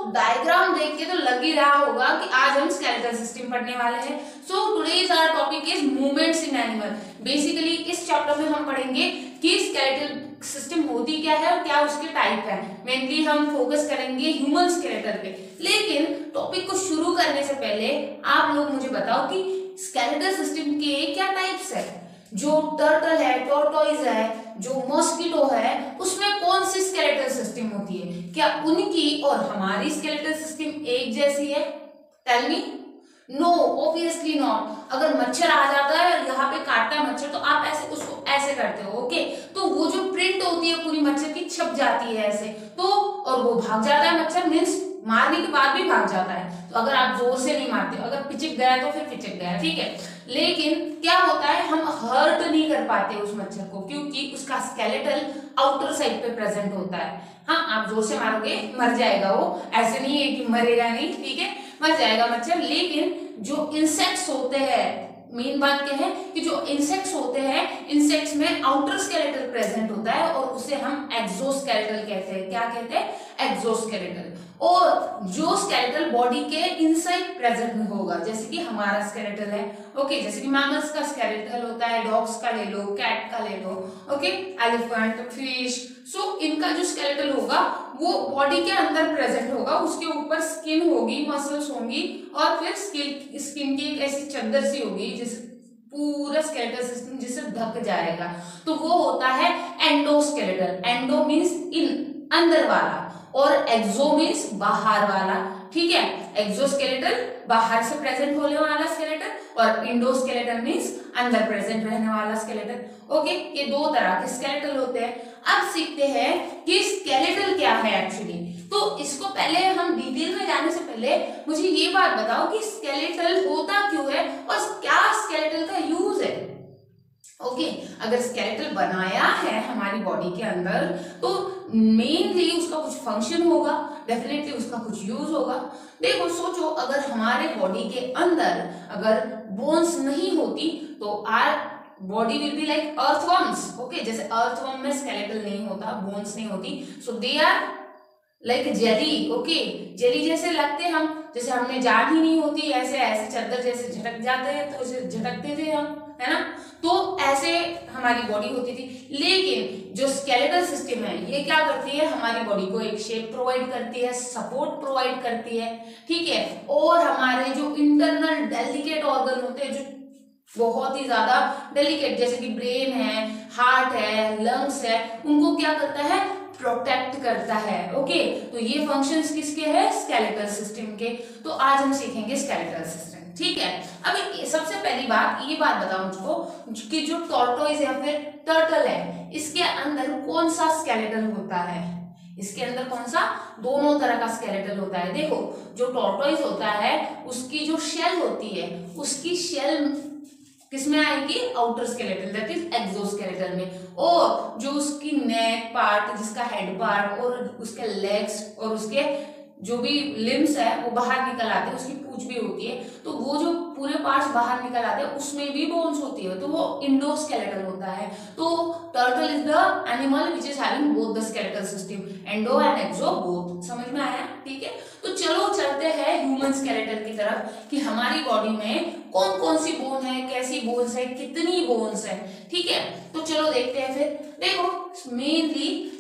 Diagram देख के तो लग ही रहा होगा कि आज हम स्केलेटल सिस्टम पढ़ने वाले हैं। So today's our topic is movements in animal. Basically इस चैप्टर में हम पढ़ेंगे कि स्केलेटल सिस्टम होती क्या है और क्या उसके टाइप है। मेनली हम फोकस करेंगे ह्यूमन स्केलेटल पे। लेकिन टॉपिक को शुरू करने से पहले आप लोग मुझे बताओ कि स्केलेटल सिस्टम के क्या टाइप्स है। जो टर्टल है, टॉर्टोइज है, जो मॉस्किटो है, उसमें कौन सी स्केलेटल सिस्टम होती है? क्या उनकी और हमारी स्केलेटल सिस्टम एक जैसी है? Tell me. No, obviously not. अगर मच्छर आ जाता है और यहाँ पे काटता है मच्छर तो आप ऐसे उसको ऐसे करते हो, ओके? तो वो जो प्रिंट होती है पूरी मच्छर की छप जाती है ऐसे, तो और वो भाग जाता है मच्छर, मीन्स मारने के बाद भी भाग जाता है। तो अगर आप जोर से नहीं मारते, अगर पिचक गया तो फिर पिचक गया, ठीक है। लेकिन क्या होता है, हम हर्ट नहीं कर पाते उस मच्छर को क्योंकि उसका स्केलेटल आउटर साइड पे प्रेजेंट होता है। हाँ, आप जोर से मारोगे मर जाएगा वो, ऐसे नहीं है कि मरेगा नहीं, ठीक है, मर जाएगा मच्छर। लेकिन जो इंसेक्ट्स होते हैं, मेन बात क्या है कि जो इंसेक्ट्स होते हैं, इंसेक्ट्स में आउटर स्केलेटल प्रेजेंट होता है और उसे हम एक्सोस्केलेटल कहते हैं। क्या कहते हैं? एक्सोस्केलेटल। और जो स्केलेटल बॉडी के इनसाइड प्रेजेंट होगा, जैसे कि हमारा स्केलेटल है, ओके, जैसे कि मैमल्स का स्केलेटल होता है, डॉग्स का ले लो, कैट का ले लो, ओके, एलिफेंट, फिश। सो इनका जो स्केलेटल होगा वो बॉडी के अंदर प्रेजेंट होगा, उसके ऊपर स्किन होगी, मसल्स होंगी और फिर स्किन की एक ऐसी चद्दर सी होगी जिसे पूरा स्केलेटल सिस्टम जिसे ढक जाएगा, तो वो होता है एंडोस्केलेटल। एंडो मीन्स इन, अंदर वाला, और एक्सो मीन्स बाहर वाला, ठीक है। एक्सोस्केलेटल बाहर से प्रेजेंट होने वाला स्केलेटल और इंडोस्केलेटल मीन्स अंदर प्रेजेंट रहने वाला स्केलेटल, ओके। ये दो तरह के स्केलेटल होते हैं। अब सीखते हैं कि स्केलेटल क्या है एक्चुअली। तो इसको पहले हम डिटेल में जाने से पहले मुझे ये बात बताओ कि स्केलेटल होता क्यों है और क्या स्केलेटल का यूज है, ओके। अगर स्केलेटल बनाया है हमारी बॉडी के अंदर तो मेनली उसका कुछ फंक्शन होगा, डेफिनेटली उसका कुछ यूज होगा। देखो सोचो, अगर हमारे बॉडी के अंदर अगर बोन्स नहीं होती तो our body will be like earthworms, okay. जैसे अर्थवर्म में स्केलेटल नहीं होता, बोन्स नहीं होती, so they are like jelly, okay. Jelly जैसे लगते हम, जैसे हमने जान ही नहीं होती, ऐसे ऐसे चद्दर जैसे झटक जाते हैं तो उसे झटकते थे हम, है ना। तो ऐसे हमारी बॉडी होती थी। लेकिन जो स्केलेटल सिस्टम है ये क्या करती है, हमारी बॉडी को एक शेप प्रोवाइड करती है, सपोर्ट प्रोवाइड करती है, ठीक है। और हमारे जो इंटरनल डेलिकेट ऑर्गन होते हैं, जो बहुत ही ज्यादा डेलिकेट, जैसे कि ब्रेन है, हार्ट है, लंग्स है, उनको क्या करता है, प्रोटेक्ट करता है, ओके। तो ये फंक्शंस किसके हैं, स्केलेटल सिस्टम के। तो आज हम सीखेंगे स्केलेटल सिस्टम, ठीक है। अब सबसे पहली बात ये बात बताओ मुझको कि जो टॉर्टोइज या फिर टर्टल है, इसके अंदर कौन सा स्केलेटल होता है? इसके अंदर कौन सा? दोनों तरह का स्केलेटल होता है। देखो, जो टॉर्टोइज होता है उसकी जो शेल होती है, उसकी शेल किसमें आएगी, outer skeletal, that is exoskeletal में। और जो उसकी नेक पार्ट, जिसका हेड पार्ट और उसके लेग्स और उसके जो भी लिम्स है वो बाहर निकल आते हैं, उसकी पूंछ भी होती है, तो वो जो पूरे पार्ट्स बाहर निकल आते हैं उसमें भी बोन्स होती है, तो वो इंडोस्केलेटल होता है। तो turtle is the animal which is having both the skeletal system, endo and exo both. समझ में आया, ठीक है। तो चलो चलते हैं ह्यूमन स्केलेटल की तरफ कि हमारी बॉडी में कौन कौन सी बोन है, कैसी बोन्स है, कितनी बोन्स है, ठीक है। तो चलो देखते हैं फिर। देखो मेनली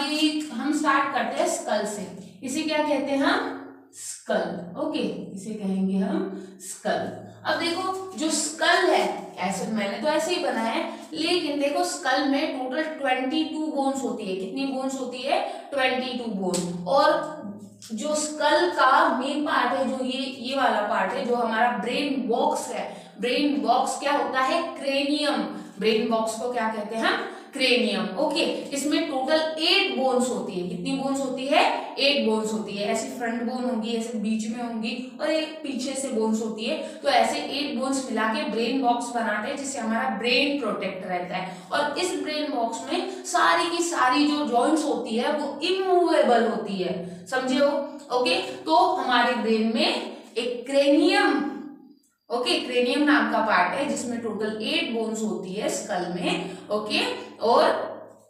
हम स्टार्ट करते हैं स्कल से। इसे क्या कहते हैं हम, स्कल, ओके, इसे कहेंगे हम स्कल। अब देखो जो स्कल है, ऐसे मैंने तो ऐसे ही बनाया है, लेकिन देखो स्कल में टोटल 22 बोन्स होती है। कितनी बोन्स होती है, 22 बोन। और जो स्कल का मेन पार्ट है, जो ये वाला पार्ट है, जो हमारा ब्रेन बॉक्स है, ब्रेन बॉक्स क्या होता है, क्रेनियम। ब्रेन बॉक्स को क्या कहते हैं हम, क्रेनियम, ओके। इसमें टोटल 8 बोन्स होती है। कितनी बोन्स होती है, 8 बोन्स होती है। ऐसी फ्रंट बोन होगी, ऐसे बीच में होंगी और एक पीछे से बोन्स होती है। तो ऐसे 8 बोन्स मिला के ब्रेन बॉक्स बनाते हैं, जिससे हमारा ब्रेन प्रोटेक्ट रहता है। और इस ब्रेन बॉक्स में सारी की सारी जो जॉइंट्स होती है वो इमूवेबल होती है, समझे हो, ओके। तो हमारे ब्रेन में एक क्रेनियम, ओके, क्रेनियम नाम का पार्ट है जिसमें टोटल 8 बोन्स होती है स्कल में, ओके। और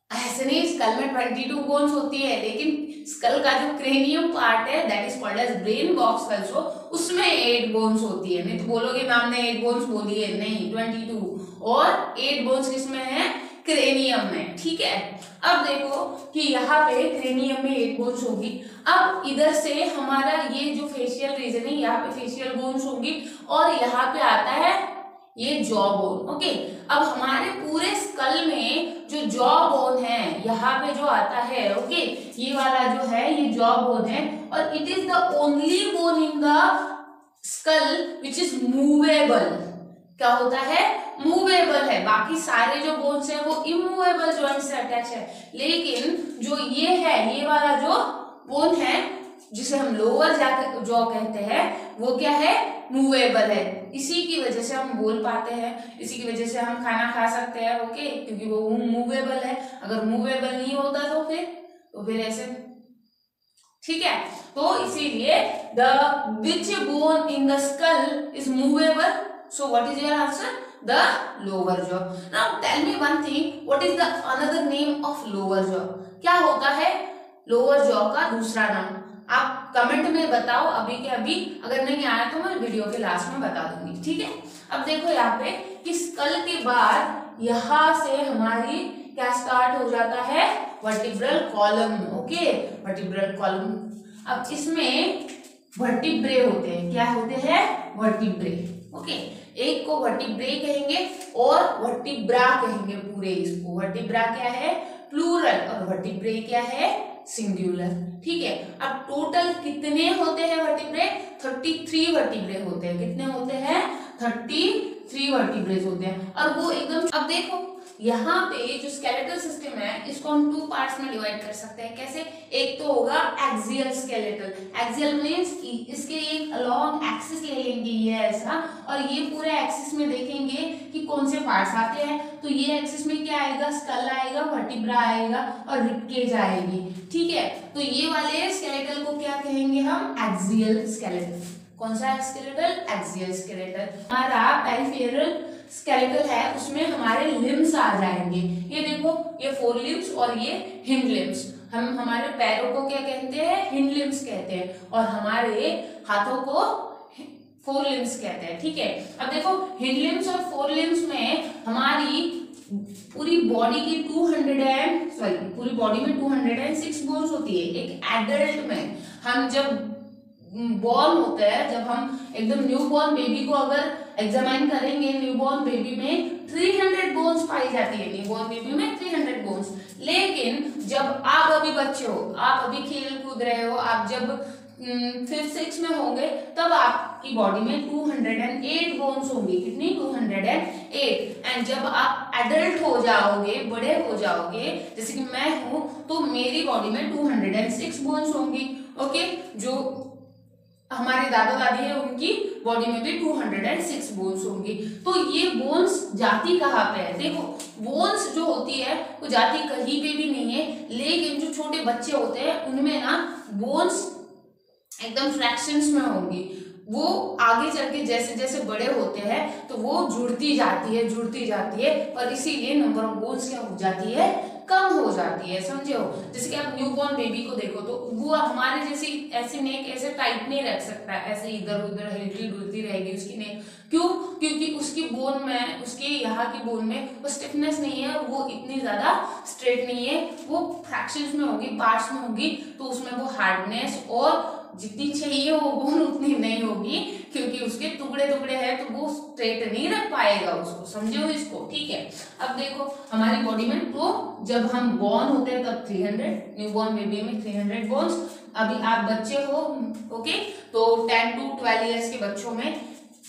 ऐसे नहीं, स्कल में 22 बोन्स होती है, लेकिन स्कल का जो क्रेनियम पार्ट है that is called as brain box also, उसमें 8 बोन्स होती है। नहीं तो बोलोगे मैम ने 8 बोन्स बोली है, नहीं 22, और 8 बोन्स किसमें है, क्रेनियम में। ठीक है, अब देखो कि यहाँ पे क्रेनियम में 8 बोन्स होगी। अब इधर से हमारा ये जो फेशियल रीजन है, यहाँ पे फेशियल बोन्स होंगी, और यहाँ पे आता है ये जॉ बोन। ओके, अब हमारे पूरे स्कल में जो जॉ बोन है यहाँ पे जो आता है, ओके, ये वाला जो है ये जॉ बोन है, और it is the only bone in the skull which is movable. क्या होता है, मूवेबल है। बाकी सारे जो बोन्स है वो इमूवेबल जॉइंट से अटैच है, लेकिन जो ये है, ये वाला जो बोन है जिसे हम लोअर जॉ कहते हैं, वो क्या है, मूवेबल है। इसी की वजह से हम बोल पाते हैं, इसी की वजह से हम खाना खा सकते हैं, ओके, क्योंकि वो मूवेबल है। अगर मूवेबल नहीं होता तो फिर ऐसे, ठीक है। तो इसीलिए the which bone in the skull is movable, so what is your answer, the lower jaw. Now tell me one thing, what is the another name of lower jaw? क्या होता है लोअर जॉ का दूसरा नाम? आप comment में बताओ अभी के अभी, अगर नहीं आया तो मैं वीडियो के लास्ट में बता दूंगी। ठीक है, अब देखो यहाँ पे कि स्कल के बाद यहाँ से हमारी क्या स्टार्ट हो जाता है, vertebral column. Okay, vertebral column. अब इसमें वर्टिब्रे होते हैं, क्या होते हैं, वर्टिब्रे। ओके, एक को वर्टिब्रे कहेंगे और वर्टिब्रा कहेंगे पूरे इसको। वर्टिब्रा क्या है, प्लूरल, और वर्टिब्रे क्या है, सिंगुलर। ठीक है, अब टोटल कितने होते हैं वर्टिब्रे? 33 वर्टिब्रे होते हैं। कितने होते हैं? 33 वर्टिब्रे होते हैं। और वो एकदम, अब देखो यहाँ पे जो स्केलेटल सिस्टम है इसको हम 2 पार्ट्स में डिवाइड कर सकते हैं। कैसे? एक तो होगा एक्सियल स्केलेटल। एक्सियल मींस इसके एक लॉन्ग एक्सिस ले लेंगे ये ऐसा, और ये पूरे एक्सिस में देखेंगे कि कौन से पार्ट्स आते हैं। तो ये एक्सिस में क्या आएगा, स्कल आएगा, वर्टिब्रा आएगा और रिबकेज आएगी। ठीक है, तो ये वाले स्केलेटल को क्या कहेंगे हम, एक्सियल स्केलेटल। कौन सा स्केलेटल? Axial skeletal. हमारा पेरिफेरल स्केलेटल है, उसमें हमारे लिम्स आ जाएंगे। ये देखो, ये फोर लिम्स और ये हिंड लिम्स। हम हमारे पैरों को क्या कहते हैं, हिंड लिम्स कहते हैं, और हमारे हाथों को फोर लिम्स कहते हैं। ठीक है, अब देखो हिंड लिम्स और फोर लिम्स में हमारी पूरी बॉडी की पूरी बॉडी में 206 बोन्स होती है। एक एडल्ट में हम जब बॉर्न होता है, जब हम एकदम न्यू बॉर्न बेबी को अगर एग्जामाइन करेंगे, न्यू बॉर्न बेबी में 300 बोन्स पाई जाती है। न्यू बॉर्न बेबी में 300 बोन्स। लेकिन जब आप अभी बच्चे हो, आप अभी खेल कूद रहे हो, आप जब 5th 6th में होंगे, तब आपकी बॉडी में 208 बोन्स होंगी। कितनी? 208। एंड जब आप एडल्ट हो जाओगे, बड़े हो जाओगे, जैसे कि मैं हूं, तो मेरी बॉडी में 206 बोन्स होंगी। ओके, जो हमारे दादा दादी है उनकी बॉडी में भी 206 बोन्स होंगी। तो ये बोन्स जाती कहाँ पे है? देखो, बोन्स जो होती है वो जाती कहीं पे भी नहीं है, लेकिन जो छोटे बच्चे होते हैं उनमें ना बोन्स एकदम फ्रैक्शंस में होंगी। वो आगे चल के जैसे जैसे बड़े होते हैं तो वो जुड़ती जाती है, और इसीलिए नंबर ऑफ बोन्स क्या हो जाती है, कम हो जाती है। समझे हो? जैसे कि आप न्यूबॉर्न बेबी को देखो तो वो हमारे जैसी ऐसे नेक ऐसे टाइट नहीं रख सकता, ऐसे इधर उधर हिलती डुलती रहेगी उसकी नेक। क्यों? क्योंकि उसकी बोन में, उसके यहाँ की बोन में वो स्टिफनेस नहीं है, वो इतनी ज्यादा स्ट्रेट नहीं है, वो फ्रैक्शंस में होगी, पार्ट्स में होगी, तो उसमें वो हार्डनेस और जितनी चाहिए वो बोन उतनी नहीं होगी, क्योंकि उसके टुकड़े टुकड़े हैं, तो वो स्ट्रेट नहीं रख पाएगा उसको। समझे हो इसको? ठीक है, अब देखो हमारी बॉडी में, तो जब हम बॉर्न होते हैं तब 300, न्यू बॉर्न बेबी में 300 बोन्स। अभी आप बच्चे हो, ओके, तो 10 to 12 ईयर्स के बच्चों में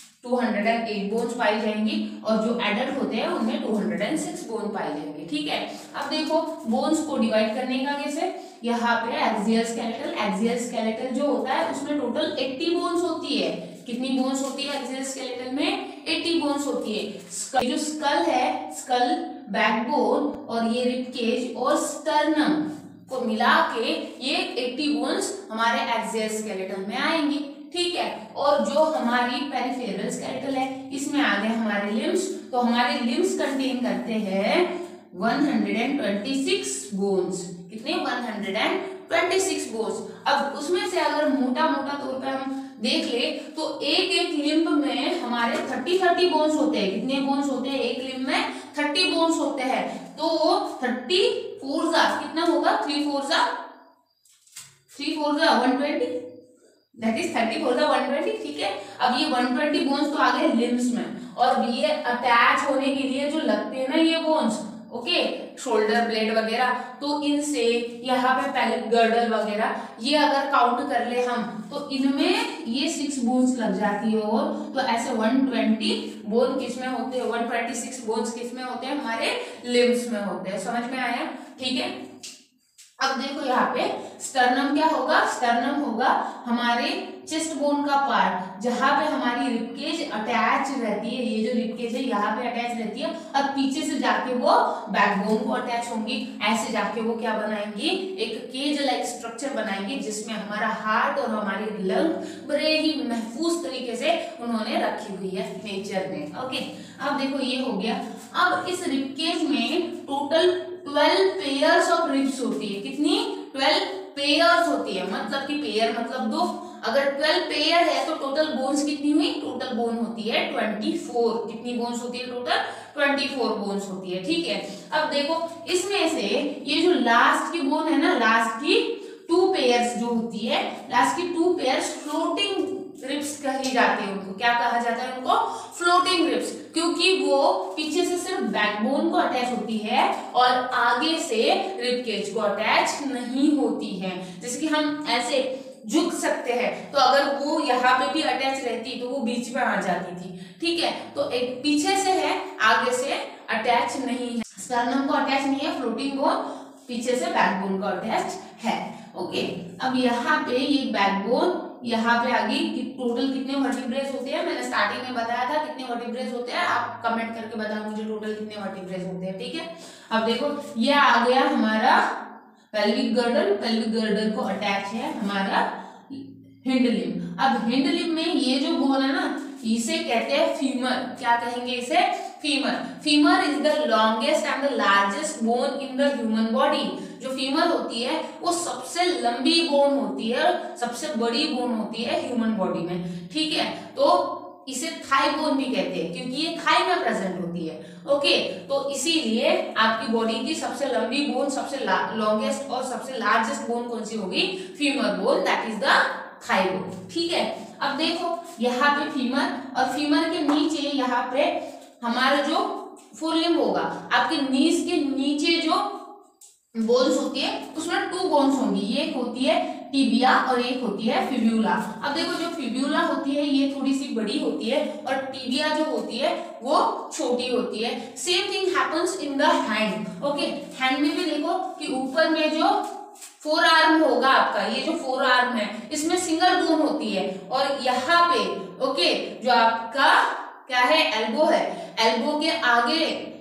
208 बोन्स पाई जाएंगी, और जो एडल्ट होते हैं उनमें 206 बोन पाई जाएंगे। ठीक है, अब देखो बोन्स को डिवाइड करने का कैसे, यहाँ पे एक्सियल स्केलेटल जो होता है उसमें टोटल 80 बोन्स होती है। कितनी बोन्स होती है एक्सियल स्केलेटल में? 80 बोन्स होती है। जो स्कल है, स्कल, बैकबोन और ये रिबकेज और स्टर्नम को मिला के ये 80 बोन्स हमारे एक्सियल स्केलेटल में आएंगी। ठीक है, और जो हमारी पेरिफेरल स्केलेटल है इसमें आ गए हमारे लिम्स। तो हमारे लिम्स कंटेन करते हैं 126 बोन्स। कितने? 126 बोन्स। अब उसमें से अगर मोटा मोटा तौर पे हम देख ले तो एक एक लिम्ब में हमारे 30 बोन्स होते हैं। कितने बोन्स होते हैं? एक लिम्ब में 30 बोन्स होते हैं। तो 34 कितना होगा? 3 4 120, दैट इज 34 120। ठीक है, अब ये 120 बोन्स तो आ गए लिम्स में, और ये अटैच होने के लिए जो लगते हैं ना ये बोन्स, ओके, शोल्डर ब्लेड वगैरह, तो इनसे यहाँ पे पैलेट गर्डल वगैरह, ये अगर काउंट कर ले हम तो इनमें ये 6 बोन्स लग जाती है। और तो ऐसे 120 बोन किसमें होते हैं? 126 बोन्स किसमें होते हैं? हमारे लिम्स में होते हैं। समझ में आया? ठीक है, अब देखो यहाँ पे स्टर्नम क्या होगा? स्टर्नम होगा हमारे चेस्ट बोन का पार्ट, जहां पे हमारी रिबकेज अटैच रहती है। ये जो रिबकेज है यहाँ पे अटैच रहती है, और पीछे से जाके वो बैकबोन को अटैच होंगी। ऐसे जाके वो क्या बनाएंगी? एक केज लाइक स्ट्रक्चर बनाएंगी, जिसमें हमारा हार्ट और हमारी लंग बड़े ही महफूज तरीके से उन्होंने रखी हुई है नेचर ने। ओके, अब देखो ये हो गया। अब इस रिबकेज में टोटल 12 पेयर्स ऑफ रिब्स होती है। कितनी? 12 पेयर्स होती है। मतलब कि पेयर मतलब 2। अगर 12 पेयर है तो टोटल बोन्स कितनी हुई? टोटल बोन होती है 24। कितनी बोन्स होती है? टोटल 24 बोन्स होती है। ठीक है, अब देखो इसमें से ये जो लास्ट की बोन है ना, लास्ट की 2 पेयर्स जो होती है, लास्ट की 2 पेयर्स फ्लोटिंग रिब्स कही जाती है। उनको क्या कहा जाता है? उनको फ्लोटिंग रिब्स, क्योंकि वो पीछे से सिर्फ बैकबोन को अटैच होती है और आगे से रिबकेज को अटैच नहीं होती है। जैसे कि हम ऐसे झुक सकते हैं, तो अगर वो यहाँ पे भी अटैच रहती तो वो बीच में आ जाती थी। ठीक है, तो एक पीछे से है, आगे से अटैच नहीं है। स्टर्नम को अटैच नहीं है फ्लोटिंग बोन, पीछे से बैकबोन को अटैच है। ओके, अब यहाँ पे ये बैकबोन, यहाँ पे आगे टोटल कितने वर्टिब्रेज होते हैं? मैंने स्टार्टिंग में बताया था कितने वर्टिब्रेज होते हैं। आप कमेंट करके बताओ मुझे टोटल कितने वर्टिब्रेज होते हैं। ठीक है, अब देखो ये आ गया हमारा पेल्विक गर्डल। पेल्विक गर्डल को अटैच है हमारा हिंड लिम्ब। अब हिंड लिम्ब में ये जो बोन है ना, इसे कहते हैं फीमर। क्या कहेंगे इसे? Femur. Femur is the longest and the largest bone in the human body. जो फीमर होती है वो सबसे लंबी बोन होती है, सबसे बड़ी बोन होती है ह्यूमन बॉडी में। ठीक है, तो इसे थाई बोन भी कहते हैं, क्योंकि ये थाई में प्रेजेंट होती है। ओके, तो इसीलिए आपकी बॉडी की सबसे लंबी बोन, सबसे लॉन्गेस्ट और सबसे लार्जेस्ट बोन कौन सी होगी? Femur bone, that is the thigh bone. ठीक है, अब देखो यहाँ पे फीमर, और फीमर के नीचे यहाँ पे हमारा जो फोरलिम्ब होगा, आपके नीज के नीचे जो बोन्स होती है उसमें 2 बोन्स होंगी। एक होती है टिबिया और एक होती है फिब्यूला। अब देखो जो फिब्यूला होती है ये थोड़ी सी बड़ी होती है, और टिबिया जो होती है वो छोटी होती है। Same thing happens in the hand. Okay, hand में भी देखो कि ऊपर में जो 4 आर्म होगा आपका, ये जो 4 आर्म है इसमें सिंगल बोन होती है, और यहाँ पे ओके जो आपका क्या है? एल्बो है। एल्बो के आगे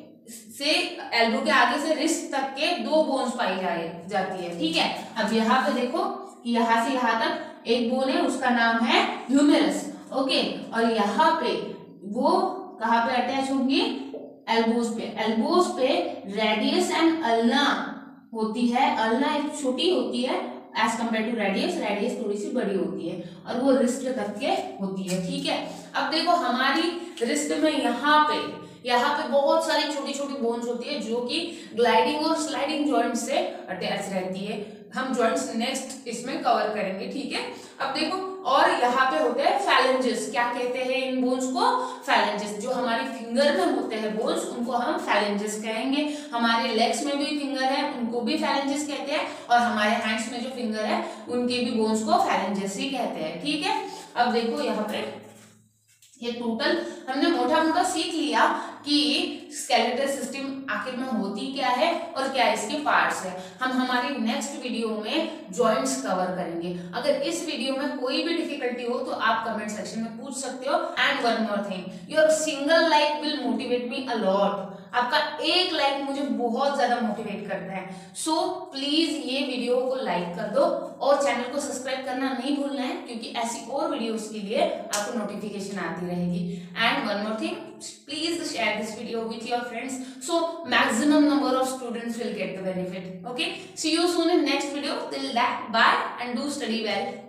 से रिस्ट तक के 2 बोन्स पाई जाती है। ठीक है, अब यहाँ पे देखो कि यहाँ से यहाँ तक एक बोन है, उसका नाम है ह्यूमेरस। ओके, और यहाँ पे वो कहाँ पे अटैच होंगी? एल्बोज पे। एल्बोज पे रेडियस एंड अल्ना होती है। अल्ना एक छोटी होती है as compare to radius. Radius थोड़ी सी बड़ी होती है, और वो रिस्ट तक के होती है। ठीक है, अब देखो हमारी रिस्ट में यहाँ पे बहुत सारी छोटी छोटी बोन्स होती है, जो कि ग्लाइडिंग और स्लाइडिंग जॉइंट से अटैच रहती है। हम जॉइंट्स नेक्स्ट इसमें कवर करेंगे। ठीक है, अब देखो, और यहाँ पे होते हैं फैलेंजेस। क्या कहते हैं इन बोन्स को? फैलेंजेस। जो हमारी फिंगर में होते हैं बोन्स, उनको हम फैलेंजेस कहेंगे। हमारे लेग्स में भी फिंगर है, उनको भी फैलेंजेस कहते हैं, और हमारे हैंड्स में जो फिंगर है उनके भी बोन्स को फैलेंजेस ही कहते हैं। ठीक है, अब देखो यहाँ पे ये टोटल हमने मोटा मोटा सीख लिया कि स्केलेटल सिस्टम आखिर में होती क्या है और क्या इसके पार्ट्स है। हम हमारी नेक्स्ट वीडियो में जॉइंट्स कवर करेंगे। अगर इस वीडियो में कोई भी डिफिकल्टी हो तो आप कमेंट सेक्शन में पूछ सकते हो। And one more thing, your single like will motivate me a lot. आपका एक लाइक मुझे बहुत ज्यादा मोटिवेट करता है। सो प्लीज ये वीडियो को लाइक कर दो, और चैनल को सब्सक्राइब करना नहीं भूलना है, क्योंकि ऐसी और वीडियोस के लिए आपको नोटिफिकेशन आती रहेगी। And one more thing, please share this video with your friends so maximum number of students will get the benefit. Okay, see you soon in next video. Till that, bye and do study well.